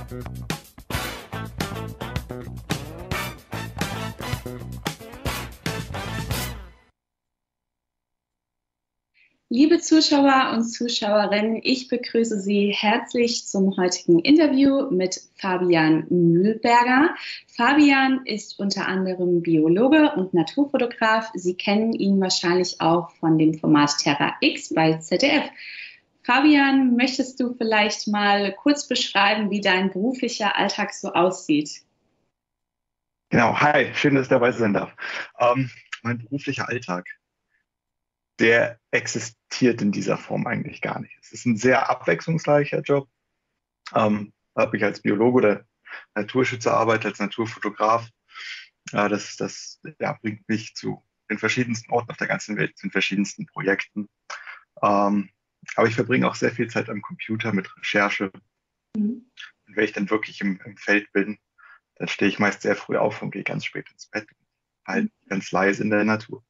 Liebe Zuschauer und Zuschauerinnen, ich begrüße Sie herzlich zum heutigen Interview mit Fabian Mühlberger. Fabian ist unter anderem Biologe und Naturfotograf. Sie kennen ihn wahrscheinlich auch von dem Format Terra X bei ZDF. Fabian, möchtest du vielleicht mal kurz beschreiben, wie dein beruflicher Alltag so aussieht? Genau, hi, schön, dass ich dabei sein darf. Mein beruflicher Alltag, der existiert in dieser Form eigentlich gar nicht. Es ist ein sehr abwechslungsreicher Job. Ob ich als Biologe oder Naturschützer arbeite, als Naturfotograf, das bringt mich zu den verschiedensten Orten auf der ganzen Welt, zu den verschiedensten Projekten. Ähm, aber ich verbringe auch sehr viel Zeit am Computer mit Recherche. Mhm. Und wenn ich dann wirklich im Feld bin, dann stehe ich meist sehr früh auf und gehe ganz spät ins Bett. Halt ganz leise in der Natur.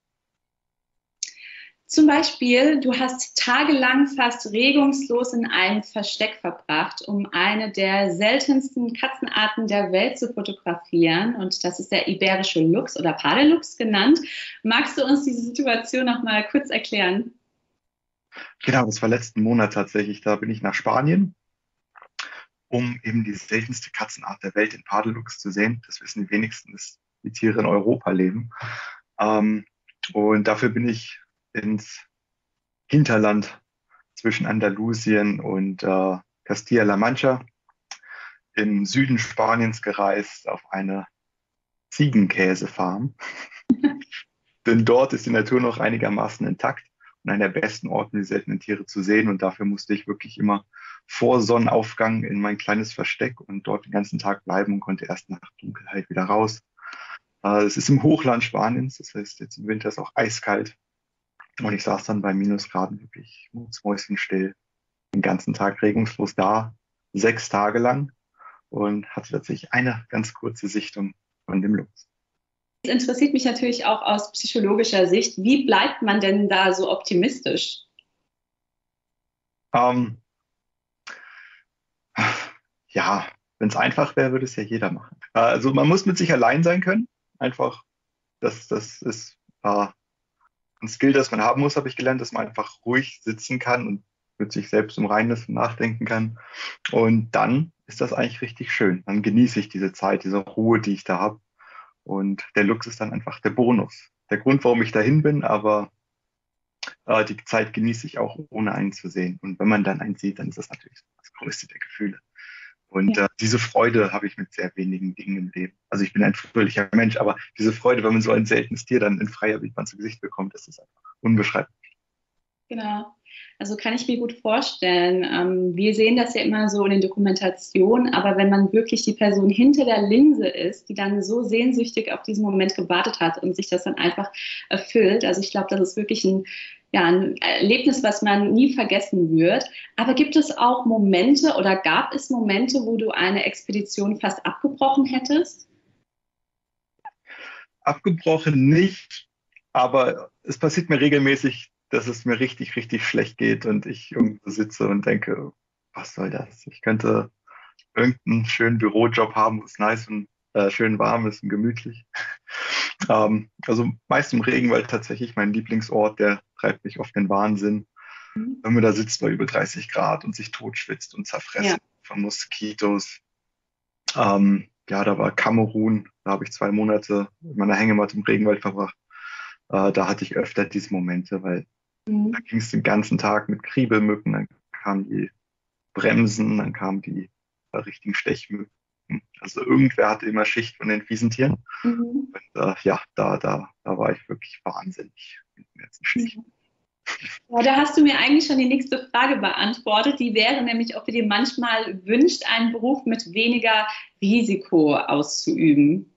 Zum Beispiel, du hast tagelang fast regungslos in einem Versteck verbracht, um eine der seltensten Katzenarten der Welt zu fotografieren. Und das ist der iberische Luchs oder Pardeluchs genannt. Magst du uns diese Situation noch mal kurz erklären? Genau, das war letzten Monat tatsächlich. Da bin ich nach Spanien, um eben die seltenste Katzenart der Welt, den Pardeluchs, zu sehen. Das wissen die wenigsten, dass die Tiere in Europa leben. Ähm, und dafür bin ich ins Hinterland zwischen Andalusien und Castilla-La Mancha im Süden Spaniens gereist auf eine Ziegenkäsefarm. Denn dort ist die Natur noch einigermaßen intakt und einer der besten Orte, die seltenen Tiere zu sehen. Und dafür musste ich wirklich immer vor Sonnenaufgang in mein kleines Versteck und dort den ganzen Tag bleiben und konnte erst nach Dunkelheit wieder raus. Es ist im Hochland Spaniens, das heißt, jetzt im Winter ist auch eiskalt. Und ich saß dann bei Minusgraden wirklich mucksmäuschenstill den ganzen Tag regungslos da, 6 Tage lang und hatte tatsächlich eine ganz kurze Sichtung von dem Luchs. Es interessiert mich natürlich auch aus psychologischer Sicht. Wie bleibt man denn da so optimistisch? Ähm, ja, wenn es einfach wäre, würde es ja jeder machen. Also man muss mit sich allein sein können. Einfach, das ist ein Skill, das man haben muss, habe ich gelernt, dass man einfach ruhig sitzen kann und mit sich selbst im Reinen ist und nachdenken kann. Und dann ist das eigentlich richtig schön. Dann genieße ich diese Zeit, diese Ruhe, die ich da habe. Und der Luchs ist dann einfach der Bonus. Der Grund, warum ich dahin bin, aber die Zeit genieße ich auch, ohne einen zu sehen. Und wenn man dann einen sieht, dann ist das natürlich das größte der Gefühle. Und Ja. diese Freude habe ich mit sehr wenigen Dingen im Leben. Also ich bin ein fröhlicher Mensch, aber diese Freude, wenn man so ein seltenes Tier dann in freier Wildbahn zu Gesicht bekommt, das ist einfach unbeschreiblich. Genau. Also kann ich mir gut vorstellen. Wir sehen das ja immer so in den Dokumentationen, aber wenn man wirklich die Person hinter der Linse ist, die dann so sehnsüchtig auf diesen Moment gewartet hat und sich das dann einfach erfüllt, also ich glaube, das ist wirklich ein Erlebnis, was man nie vergessen wird. Aber gibt es auch Momente oder gab es Momente, wo du eine Expedition fast abgebrochen hättest? Abgebrochen nicht, aber es passiert mir regelmäßig, dass es mir richtig, richtig schlecht geht und ich irgendwo sitze und denke, was soll das? Ich könnte irgendeinen schönen Bürojob haben, wo es nice und schön warm ist und gemütlich. Also meist im Regenwald tatsächlich mein Lieblingsort, der treibt mich oft in den Wahnsinn. Wenn man da sitzt bei über 30 Grad und sich totschwitzt und Ja. zerfressen von Moskitos. Ja, da war Kamerun, da habe ich 2 Monate in meiner Hängematte im Regenwald verbracht. Da hatte ich öfter diese Momente, weil da Mhm. ging es den ganzen Tag mit Kriebelmücken, dann kamen die Bremsen, dann kamen die richtigen Stechmücken. Also irgendwer hatte immer Schicht von den fiesen Tieren. Mhm. Und ja, da war ich wirklich wahnsinnig mit dem ganzen Stich. Mhm. Ja, da hast du mir eigentlich schon die nächste Frage beantwortet. Die wäre nämlich, ob du dir manchmal wünscht, einen Beruf mit weniger Risiko auszuüben.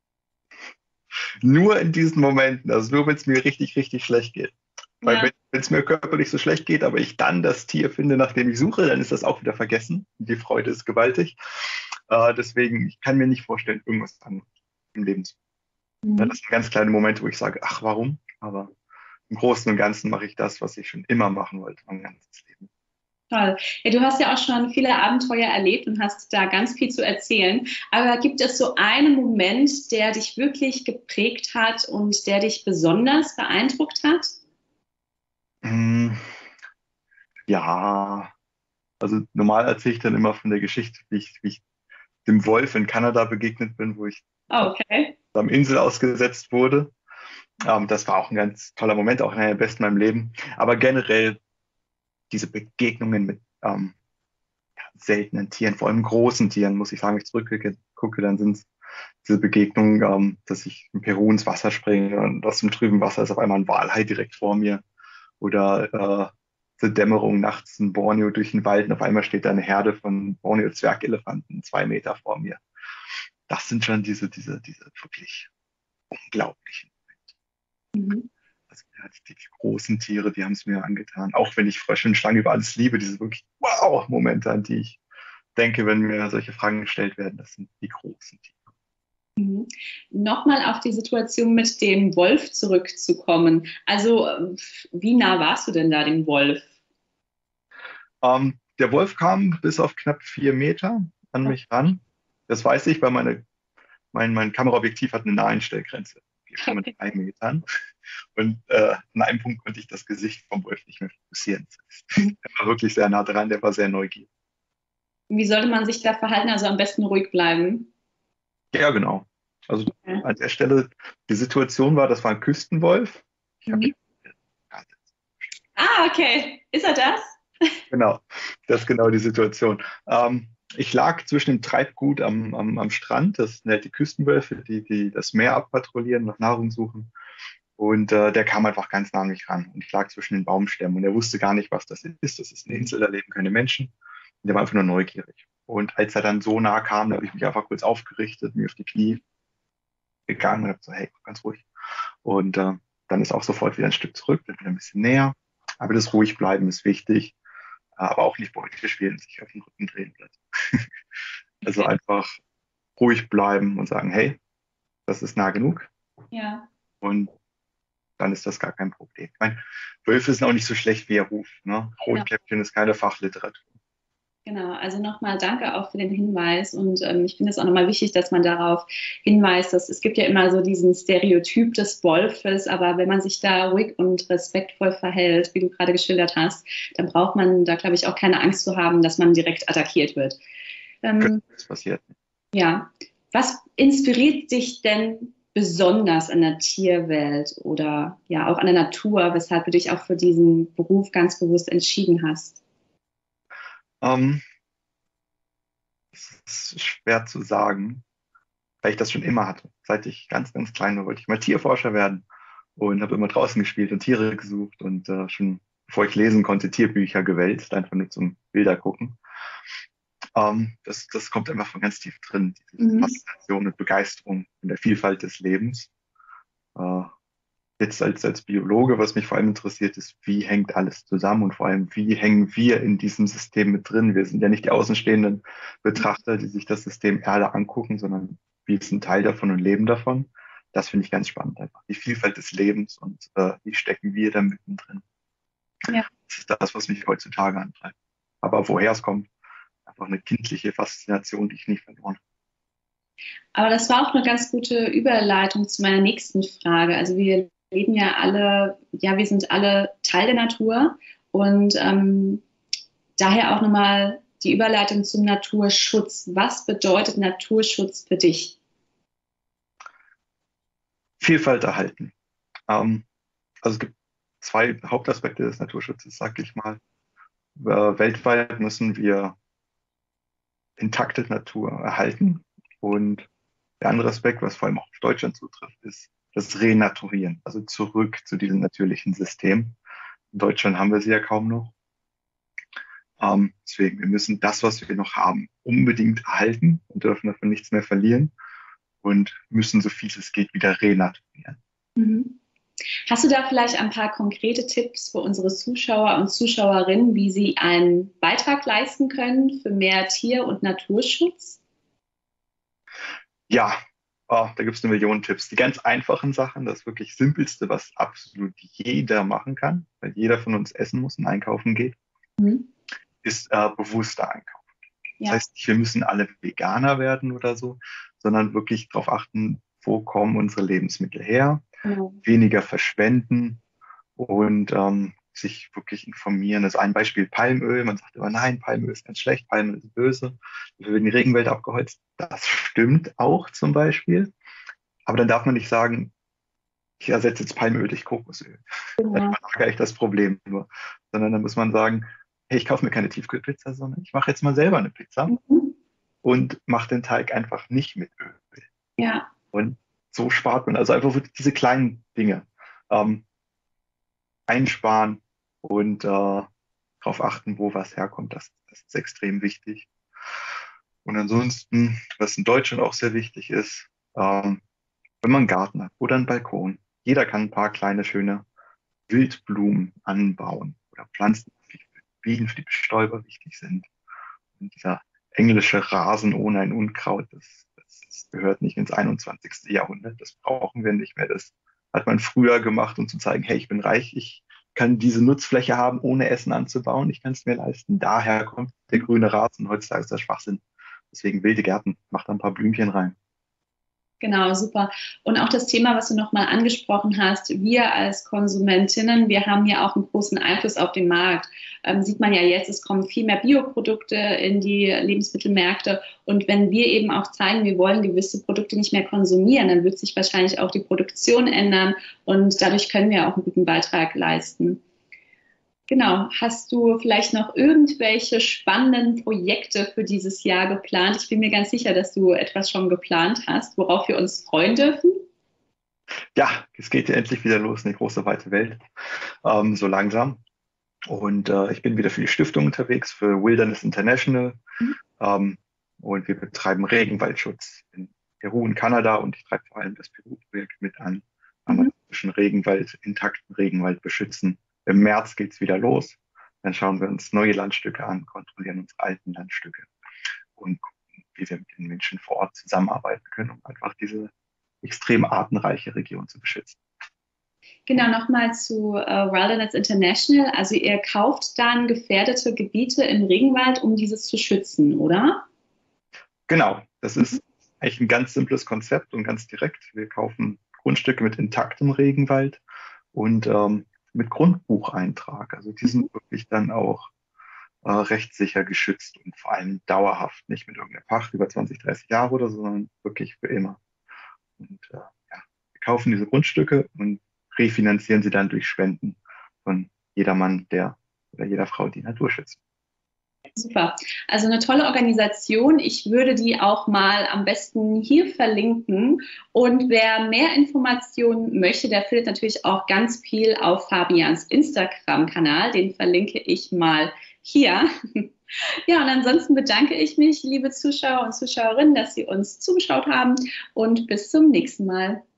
Nur in diesen Momenten, also nur wenn es mir richtig, richtig schlecht geht. Weil Ja. wenn es mir körperlich so schlecht geht, aber ich dann das Tier finde, nach dem ich suche, dann ist das auch wieder vergessen. Die Freude ist gewaltig. Deswegen, ich kann mir nicht vorstellen, irgendwas anderes im Leben zu tun. Ja, Mhm. das sind ganz kleine Momente, wo ich sage, ach, warum? Aber im Großen und Ganzen mache ich das, was ich schon immer machen wollte, mein ganzes Leben. Toll. Ja, du hast ja auch schon viele Abenteuer erlebt und hast da ganz viel zu erzählen. Aber gibt es so einen Moment, der dich wirklich geprägt hat und der dich besonders beeindruckt hat? Mm, ja, also normal erzähle ich dann immer von der Geschichte, wie ich dem Wolf in Kanada begegnet bin, wo ich Oh, okay. am Insel ausgesetzt wurde. Das war auch ein ganz toller Moment, auch einer der besten in meinem Leben. Aber generell diese Begegnungen mit seltenen Tieren, vor allem großen Tieren, muss ich sagen, wenn ich zurückgucke, dann sind es diese Begegnungen, dass ich in Peru ins Wasser springe und aus dem trüben Wasser ist auf einmal ein Walhai direkt vor mir. Oder zur Dämmerung nachts in Borneo durch den Wald und auf einmal steht da eine Herde von Borneo-Zwergelefanten 2 Meter vor mir. Das sind schon diese wirklich unglaublichen. Mhm. Also ja, die großen Tiere, die haben es mir angetan. Auch wenn ich Frösche und Schlangen über alles liebe, diese wirklich Wow-Momente, an die ich denke, wenn mir solche Fragen gestellt werden, das sind die großen Tiere. Mhm. Nochmal auf die Situation mit dem Wolf zurückzukommen. Also, wie nah warst du denn da dem Wolf? Der Wolf kam bis auf knapp 4 Meter an mich ran. Das weiß ich, weil mein Kameraobjektiv hat eine Naheinstellgrenze. 4,3 Metern. Und an einem Punkt konnte ich das Gesicht vom Wolf nicht mehr fokussieren. Der war wirklich sehr nah dran, der war sehr neugierig. Wie sollte man sich da verhalten? Also am besten ruhig bleiben. Ja, genau. Also Ja. an der Stelle, die Situation war, das war ein Küstenwolf. Ich habe Mhm. Ah, okay. Ist er das? genau, das ist genau die Situation. Ich lag zwischen dem Treibgut am Strand, das sind halt die Küstenwölfe, die das Meer abpatrouillieren, nach Nahrung suchen. Und der kam einfach ganz nah an mich ran. Und ich lag zwischen den Baumstämmen und er wusste gar nicht, was das ist. Das ist eine Insel, da leben keine Menschen. Und der war einfach nur neugierig. Und als er dann so nah kam, da habe ich mich einfach kurz aufgerichtet, mir auf die Knie gegangen und habe so, hey, ganz ruhig. Und dann ist auch sofort wieder ein Stück zurück, dann wieder ein bisschen näher. Aber das ruhig bleiben ist wichtig, aber auch nicht beutisch spielen, sich auf den Rücken drehen bleiben. Also Okay. einfach ruhig bleiben und sagen, hey, das ist nah genug Ja. und dann ist das gar kein Problem. Ich meine, Wölfe sind auch nicht so schlecht, wie er ruft. Ne? Genau. Rotkäppchen ist keine Fachliteratur. Genau, also nochmal danke auch für den Hinweis und ich finde es auch nochmal wichtig, dass man darauf hinweist, dass es gibt ja immer so diesen Stereotyp des Wolfes, aber wenn man sich da ruhig und respektvoll verhält, wie du gerade geschildert hast, dann braucht man da, glaube ich, auch keine Angst zu haben, dass man direkt attackiert wird. Könnte Ähm, nichts passieren. ja, was inspiriert dich denn besonders an der Tierwelt oder ja auch an der Natur, weshalb du dich auch für diesen Beruf ganz bewusst entschieden hast? Ähm, Es ist schwer zu sagen, weil ich das schon immer hatte. Seit ich ganz, ganz klein war, wollte ich mal Tierforscher werden und habe immer draußen gespielt und Tiere gesucht und schon bevor ich lesen konnte, Tierbücher gewälzt, einfach nur zum Bilder gucken. Das kommt einfach von ganz tief drin, diese Mhm. Faszination und Begeisterung in der Vielfalt des Lebens. Äh, Jetzt als Biologe, was mich vor allem interessiert, ist, wie hängt alles zusammen und vor allem, wie hängen wir in diesem System mit drin? Wir sind ja nicht die außenstehenden Betrachter, die sich das System Erde angucken, sondern wir sind Teil davon und leben davon. Das finde ich ganz spannend, einfach die Vielfalt des Lebens und wie stecken wir da mittendrin. Ja. Das ist das, was mich heutzutage antreibt. Aber woher es kommt, einfach eine kindliche Faszination, die ich nie verloren habe. Aber das war auch eine ganz gute Überleitung zu meiner nächsten Frage. Also wir leben ja alle, ja, wir sind alle Teil der Natur und daher auch nochmal die Überleitung zum Naturschutz. Was bedeutet Naturschutz für dich? Vielfalt erhalten. Ähm, also es gibt zwei Hauptaspekte des Naturschutzes, sag ich mal. Weltweit müssen wir intakte Natur erhalten. Und der andere Aspekt, was vor allem auch auf Deutschland zutrifft, ist das Renaturieren, also zurück zu diesem natürlichen System. In Deutschland haben wir sie ja kaum noch. Deswegen, wir müssen das, was wir noch haben, unbedingt erhalten und dürfen davon nichts mehr verlieren und müssen so viel es geht wieder renaturieren. Mhm. Hast du da vielleicht ein paar konkrete Tipps für unsere Zuschauer und Zuschauerinnen, wie sie einen Beitrag leisten können für mehr Tier- und Naturschutz? Ja, da gibt es eine Million Tipps. Die ganz einfachen Sachen, das wirklich Simpelste, was absolut jeder machen kann, weil jeder von uns essen muss und einkaufen geht, Mhm. ist bewusster einkaufen. Das Ja, heißt nicht, wir müssen alle Veganer werden oder so, sondern wirklich darauf achten, wo kommen unsere Lebensmittel her, genau. weniger verschwenden und sich wirklich informieren. Das ist ein Beispiel Palmöl. Man sagt immer, nein, Palmöl ist ganz schlecht, Palmöl ist böse. Wir werden die Regenwälder abgeholzt. Das stimmt auch zum Beispiel. Aber dann darf man nicht sagen, ich ersetze jetzt Palmöl durch Kokosöl. Dann Genau. verlagere ich das Problem nur. Sondern dann muss man sagen, hey, ich kaufe mir keine Tiefkühlpizza, sondern ich mache jetzt mal selber eine Pizza Mhm. und mache den Teig einfach nicht mit Öl. Ja, Und so spart man also einfach wirklich diese kleinen Dinge ähm, einsparen und darauf achten, wo was herkommt. Das ist extrem wichtig. Und ansonsten, was in Deutschland auch sehr wichtig ist, wenn man einen Garten hat oder einen Balkon, jeder kann ein paar kleine, schöne Wildblumen anbauen oder Pflanzen, die für Bienen, für die Bestäuber wichtig sind. Und dieser englische Rasen ohne ein Unkraut, das gehört nicht ins 21. Jahrhundert. Das brauchen wir nicht mehr. Das hat man früher gemacht, um zu zeigen, hey, ich bin reich, ich kann diese Nutzfläche haben, ohne Essen anzubauen. Ich kann es mir leisten. Daher kommt der grüne Rasen. Heutzutage ist das Schwachsinn. Deswegen wilde Gärten. Mach da ein paar Blümchen rein. genau, super. Und auch das Thema, was du nochmal angesprochen hast, wir als Konsumentinnen, wir haben ja auch einen großen Einfluss auf den Markt. Sieht man ja jetzt, es kommen viel mehr Bioprodukte in die Lebensmittelmärkte. Und wenn wir eben auch zeigen, wir wollen gewisse Produkte nicht mehr konsumieren, dann wird sich wahrscheinlich auch die Produktion ändern und dadurch können wir auch einen guten Beitrag leisten. Genau. Hast du vielleicht noch irgendwelche spannenden Projekte für dieses Jahr geplant? Ich bin mir ganz sicher, dass du etwas schon geplant hast, worauf wir uns freuen dürfen. Ja, es geht ja endlich wieder los in die große, weite Welt. So langsam. Und ich bin wieder für die Stiftung unterwegs, für Wilderness International. Ähm, und wir betreiben Regenwaldschutz in Peru und Kanada. Und ich treibe vor allem das Peru-Projekt mit an. Mhm. Amazonischen Regenwald, intakten Regenwald beschützen. Im März geht's wieder los. Dann schauen wir uns neue Landstücke an, kontrollieren unsere alten Landstücke und gucken, wie wir mit den Menschen vor Ort zusammenarbeiten können, um einfach diese extrem artenreiche Region zu beschützen. Genau, nochmal zu Wilderness International. Also ihr kauft dann gefährdete Gebiete im Regenwald, um dieses zu schützen, oder? Genau, das ist eigentlich ein ganz simples Konzept und ganz direkt. Wir kaufen Grundstücke mit intaktem Regenwald und mit Grundbucheintrag. Also die sind wirklich dann auch rechtssicher geschützt und vor allem dauerhaft, nicht mit irgendeiner Pacht über 20, 30 Jahre oder so, sondern wirklich für immer. Und ja, wir kaufen diese Grundstücke und refinanzieren sie dann durch Spenden von jedermann, der oder jeder Frau, die Natur schützt. Super. Also eine tolle Organisation. Ich würde die auch mal am besten hier verlinken. Und wer mehr Informationen möchte, der findet natürlich auch ganz viel auf Fabians Instagram-Kanal. Den verlinke ich mal hier. Ja, und ansonsten bedanke ich mich, liebe Zuschauer und Zuschauerinnen, dass Sie uns zugeschaut haben und bis zum nächsten Mal.